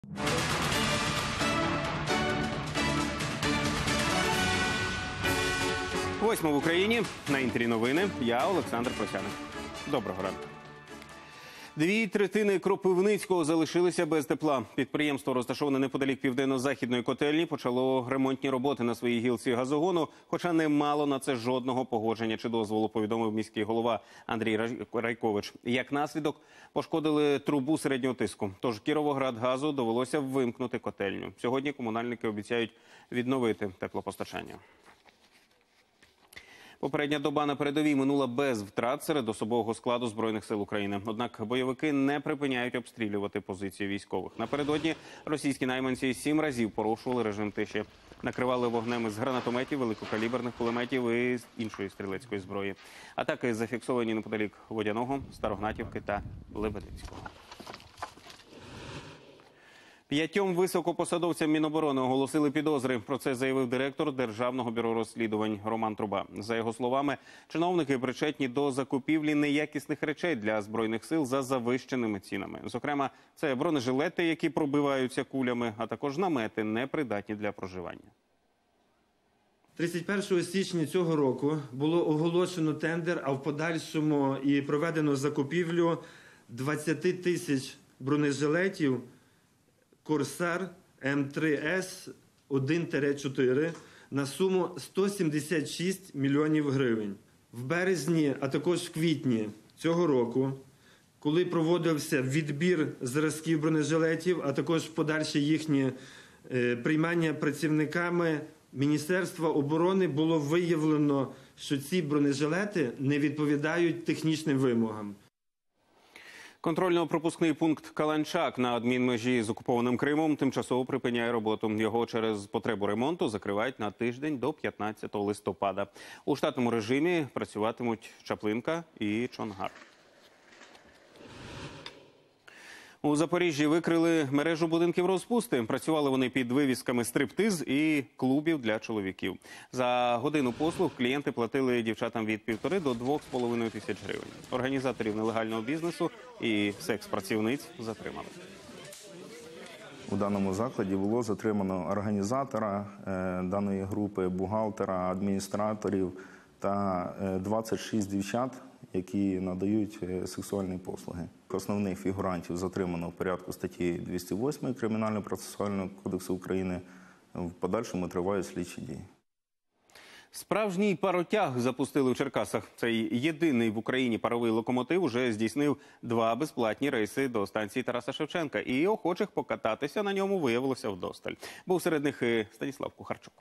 Восьмо в Україні. На Інтері новини. Я Олександр Просяник. Доброго ранку. 2/3 Кропивницького залишилися без тепла. Підприємство, розташоване неподалік південно-західної котельні, почало ремонтні роботи на своїй гілці газогону, хоча не мало на це жодного погодження чи дозволу, повідомив міський голова Андрій Райкович. Як наслідок, пошкодили трубу середнього тиску. Тож Кіровоградгазу довелося вимкнути котельню. Сьогодні комунальники обіцяють відновити теплопостачання. Попередня доба на передовій минула без втрат серед особового складу Збройних сил України. Однак бойовики не припиняють обстрілювати позиції військових. Напередодні російські найманці 7 разів порушували режим тиші. Накривали вогнем із гранатометів, великокаліберних кулеметів і іншої стрілецької зброї. Атаки зафіксовані неподалік Водяного, Старогнатівки та Лебединського. 5 високопосадовцям Міноборони оголосили підозри. Про це заявив директор Державного бюро розслідувань Роман Труба. За його словами, чиновники причетні до закупівлі неякісних речей для Збройних сил за завищеними цінами. Зокрема, це бронежилети, які пробиваються кулями, а також намети, непридатні для проживання. 31 січня цього року було оголошено тендер, а в подальшому і проведено закупівлю 20 тисяч бронежилетів «Корсар М3С 1-4» на суму 176 мільйонів гривень. В березні, а також в квітні цього року, коли проводився відбір зразків бронежилетів, а також подальше їхнє приймання працівниками Міністерства оборони, було виявлено, що ці бронежилети не відповідають технічним вимогам. Контрольно-пропускний пункт «Каланчак» на адмінмежі з окупованим Кримом тимчасово припиняє роботу. Його через потребу ремонту закривають на тиждень до 15 листопада. У штатному режимі працюватимуть Чаплинка і Чонгар. У Запоріжжі викрили мережу будинків розпусти. Працювали вони під вивісками «Стриптиз» і клубів для чоловіків. За годину послуг клієнти платили дівчатам від 1,5 до 2,5 тисяч гривень. Організаторів нелегального бізнесу і секс-працівниць затримали. У даному закладі було затримано організатора даної групи, бухгалтера, адміністраторів та 26 дівчат, які надають сексуальні послуги. Основних фігурантів затримано в порядку статті 208 Кримінально-процесуального кодексу України. В подальшому тривають слідчі дії. Справжній паротяг запустили в Черкасах. Цей єдиний в Україні паровий локомотив уже здійснив 2 безплатні рейси до станції Тараса Шевченка. І охочих покататися на ньому виявилося вдосталь. Був серед них і Станіслав Кухарчук.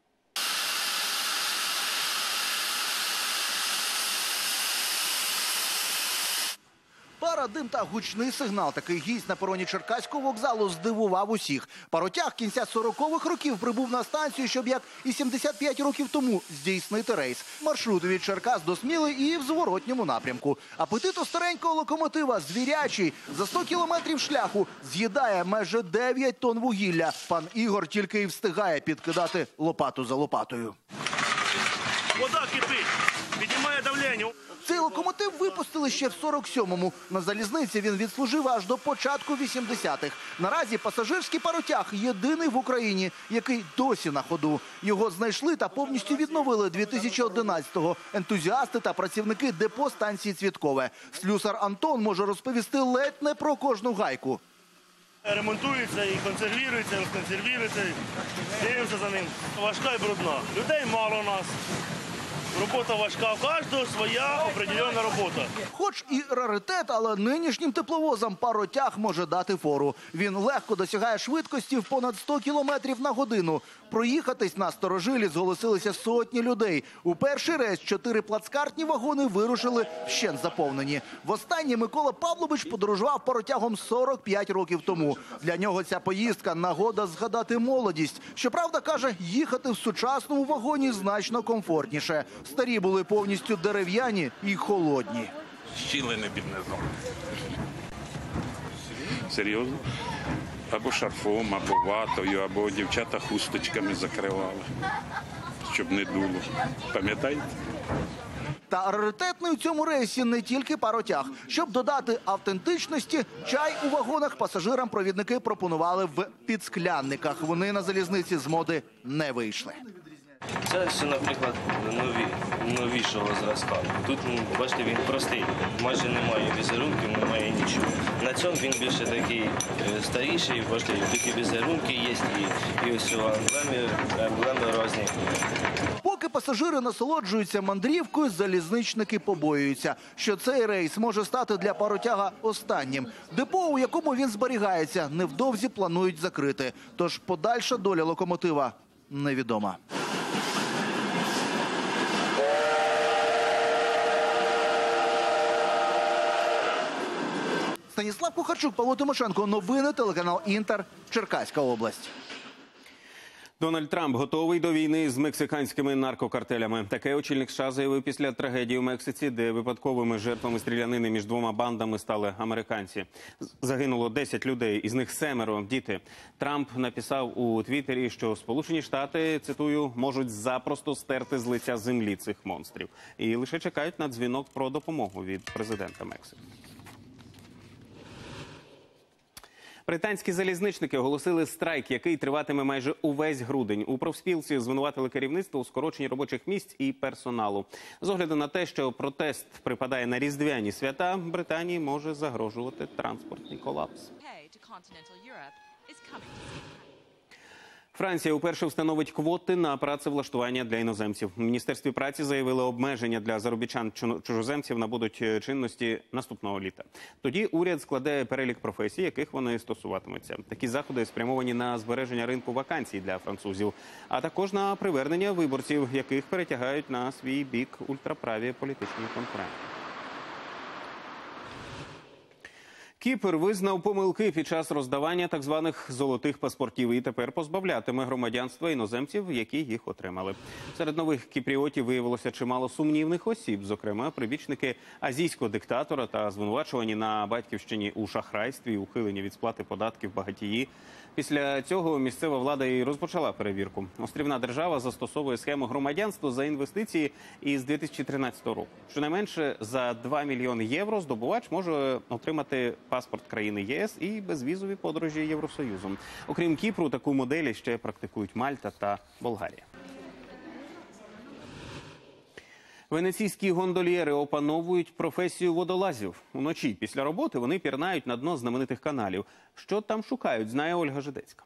Пара, дим та гучний сигнал. Такий гість на пероні Черкаського вокзалу здивував усіх. Паротяг кінця 40-х років прибув на станцію, щоб, як і 75 років тому, здійснити рейс. Маршрут від Черкас до Сміли і в зворотньому напрямку. Апетит у старенького локомотива звірячий. За 100 кілометрів шляху з'їдає майже 9 тонн вугілля. Пан Ігор тільки і встигає підкидати лопату за лопатою. Вода кипить, піднімає давлення. Цей локомотив випустили ще в 47-му. На залізниці він відслужив аж до початку 80-х. Наразі пасажирський паротяг єдиний в Україні, який досі на ходу. Його знайшли та повністю відновили 2011-го. Ентузіасти та працівники депо станції Цвіткове. Слюсар Антон може розповісти ледь не про кожну гайку. Ремонтується і консервується, розконсервується. Дивимося за ним. Важка і брудна. Людей мало у нас. Робота важка, у кожного своя определена робота. Хоч і раритет, але нинішнім тепловозам паротяг може дати фору. Він легко досягає швидкості в понад 100 кілометрів на годину. Проїхатись на Старожилі зголосилися сотні людей. У перший рейс 4 плацкартні вагони вирушили вщент заповнені. Востаннє Микола Павлович подорожував паротягом 45 років тому. Для нього ця поїздка – нагода згадати молодість. Щоправда, каже, їхати в сучасному вагоні значно комфортніше. Старі були повністю дерев'яні і холодні. Щілини під низом. Серйозно? Або шарфом, або ватою, або дівчата хусточками закривали, щоб не дуло. Пам'ятаєте? Та раритетний у цьому рейсі не тільки паротяг. Щоб додати автентичності, чай у вагонах пасажирам провідники пропонували в підсклянниках. Вони на залізниці з моди не вийшли. Це все, наприклад, новішого зразка. Тут, бачите, він простий, майже немає візерунків, немає нічого. На цьому він більше такий старіший, бачите, такі візерунки є, і ось емблеми різні. Поки пасажири насолоджуються мандрівкою, залізничники побоюються, що цей рейс може стати для паротяга останнім. Депо, у якому він зберігається, невдовзі планують закрити. Тож подальша доля локомотива невідома. Станіслав Кухарчук, Павло Тимошенко. Новини, телеканал «Інтер», Черкаська область. Дональд Трамп готовий до війни з мексиканськими наркокартелями. Таке очільник США заявив після трагедії у Мексиці, де випадковими жертвами стрілянини між двома бандами стали американці. Загинуло 10 людей, із них 7 – діти. Трамп написав у Твіттері, що Сполучені Штати, цитую, можуть запросто стерти з лиця землі цих монстрів. І лише чекають на дзвінок про допомогу від президента Мексики. Британські залізничники оголосили страйк, який триватиме майже увесь грудень. У профспілці звинуватили керівництво у скороченні робочих місць і персоналу. З огляду на те, що протест припадає на різдвяні свята, Британії може загрожувати транспортний колапс. Франція уперше встановить квоти на працевлаштування для іноземців. У Міністерстві праці заявили, обмеження для заробітчан-чужоземців набудуть чинності наступного літа. Тоді уряд складе перелік професій, яких вони стосуватимуться. Такі заходи спрямовані на збереження ринку вакансій для французів, а також на привернення виборців, яких перетягають на свій бік ультраправі політичні конкуренти. Кіпр визнав помилки під час роздавання так званих «золотих паспортів» і тепер позбавлятиме громадянства іноземців, які їх отримали. Серед нових кіпріотів виявилося чимало сумнівних осіб, зокрема прибічники азійського диктатора та звинувачувані на батьківщині у шахрайстві і ухиленні від сплати податків багатії. Після цього місцева влада і розпочала перевірку. Острівна держава застосовує схему громадянства за інвестиції із 2013 року. Щонайменше за 2 мільйони євро здобувач може отримати паспорт країни ЄС і безвізові подорожі Євросоюзом. Окрім Кіпру, таку модель ще практикують Мальта та Болгарія. Венеційські гондольєри опановують професію водолазів. Уночі після роботи вони пірнають на дно знаменитих каналів. Що там шукають, знає Ольга Жидецька.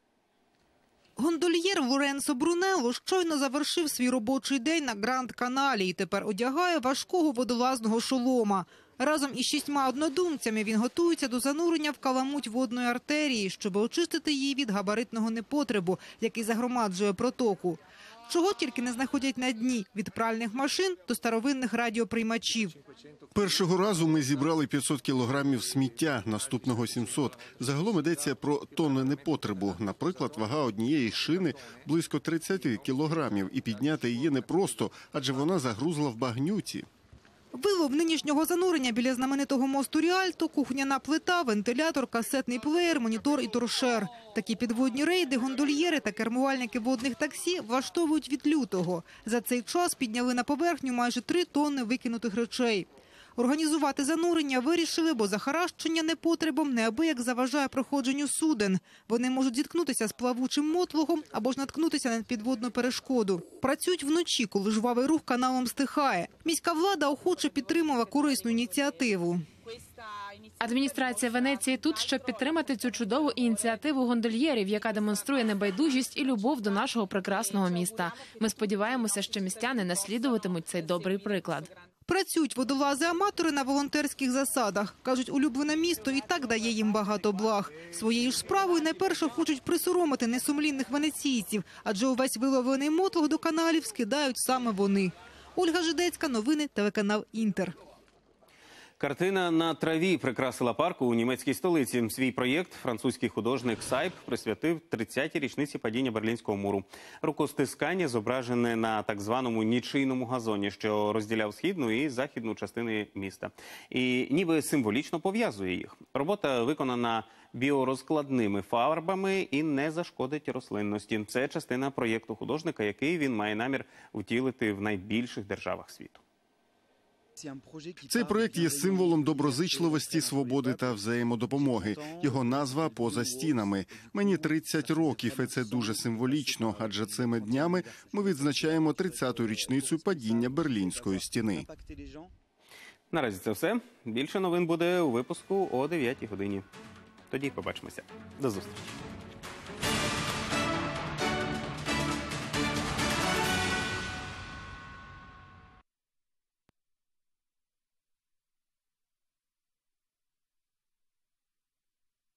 Гондольєр Лоренцо Брунелло щойно завершив свій робочий день на Гранд-каналі і тепер одягає важкого водолазного шолома. Разом із 6 однодумцями він готується до занурення в каламуть водної артерії, щоб очистити її від габаритного непотребу, який загромаджує протоку. Чого тільки не знаходять на дні – від пральних машин до старовинних радіоприймачів. Першого разу ми зібрали 500 кілограмів сміття, наступного 700. Загалом йдеться про тонни непотребу. Наприклад, вага однієї шини – близько 30 кілограмів. І підняти її непросто, адже вона загрузла в багнюці. Вилов нинішнього занурення біля знаменитого мосту Ріальто – кухняна плита, вентилятор, касетний плеєр, монітор і торшер. Такі підводні рейди гондольєри та кермувальники водних таксі влаштовують від лютого. За цей час підняли на поверхню майже 3 тонни викинутих речей. Організувати занурення вирішили, бо захаращення непотребом неабияк заважає проходженню суден. Вони можуть зіткнутися з плавучим мотлохом або ж наткнутися на підводну перешкоду. Працюють вночі, коли жвавий рух каналом стихає. Міська влада охоче підтримала корисну ініціативу. Адміністрація Венеції тут, щоб підтримати цю чудову ініціативу гондольєрів, яка демонструє небайдужість і любов до нашого прекрасного міста. Ми сподіваємося, що містяни наслідуватимуть цей добрий приклад. Працюють водолази-аматори на волонтерських засадах. Кажуть, улюблене місто і так дає їм багато благ. Своєю ж справою найперше хочуть присоромити несумлінних венеційців, адже увесь виловлений мотлох до каналів скидають саме вони. Ольга Жидецька, новини, телеканал «Інтер». Картина на траві прикрасила парк у німецькій столиці. Свій проєкт французький художник Сайп присвятив 30-й річниці падіння Берлінського муру. Рукостискання зображене на так званому нічийному газоні, що розділяв східну і західну частини міста. І ніби символічно пов'язує їх. Робота виконана біорозкладними фарбами і не зашкодить рослинності. Це частина проєкту художника, який він має намір втілити в найбільших державах світу. Цей проєкт є символом доброзичливості, свободи та взаємодопомоги. Його назва «Поза стінами». Мені 30 років, і це дуже символічно, адже цими днями ми відзначаємо 30-ту річницю падіння Берлінської стіни. Наразі це все. Більше новин буде у випуску о 9-й годині. Тоді побачимося. До зустрічі.